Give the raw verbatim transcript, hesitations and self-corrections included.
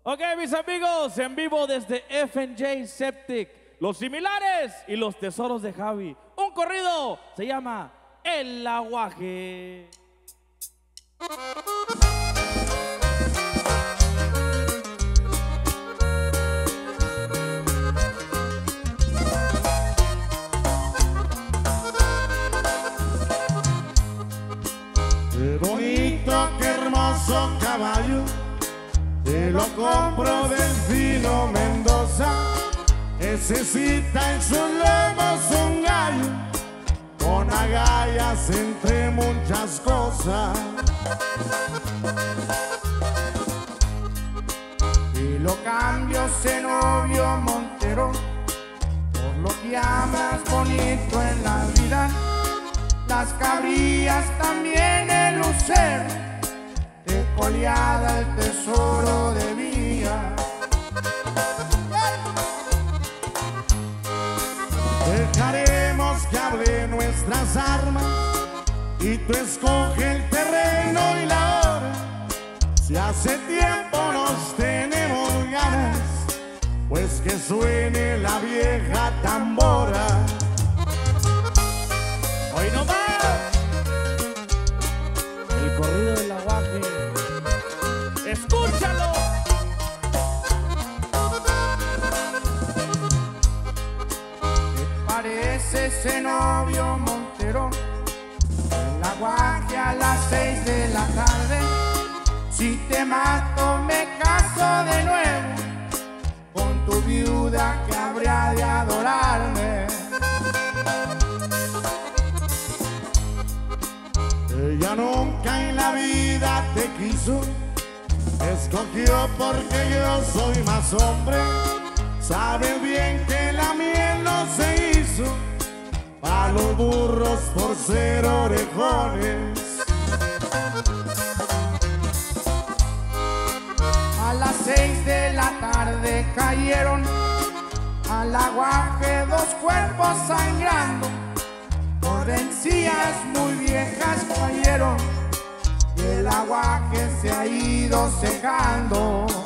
Ok, mis amigos, en vivo desde F and J Septic, Los Similares y Los Tesoros de Javi. Un corrido se llama El Aguaje. Qué bonito, qué hermoso caballo, te lo compro del fino Mendoza. Necesita en sus lomos un gallo, con agallas entre muchas cosas. Y lo cambio Zenobio Montero por lo que amas bonito en la vida. Las cabrillas también el lucero, de coleada el tesoro de vía. Dejaremos que hable nuestras armas y tú escoge el terreno y la hora. Si hace tiempo nos tenemos ganas, pues que suene la vieja tambora. Hoy no más el corrido del aguaje. Escúchalo. ¿Qué parece Zenobio Montero? El aguaje a las seis de la tarde. Si te mato me caso de nuevo con tu viuda que habría de adorarme. Ella nunca en la vida te quiso, escogió porque yo soy más hombre. Sabe bien que la miel no se hizo pa' los burros por ser orejones. A las seis de la tarde cayeron al aguaje dos cuerpos sangrando. Por encías muy viejas cayeron y el aguaje se ha ido secando.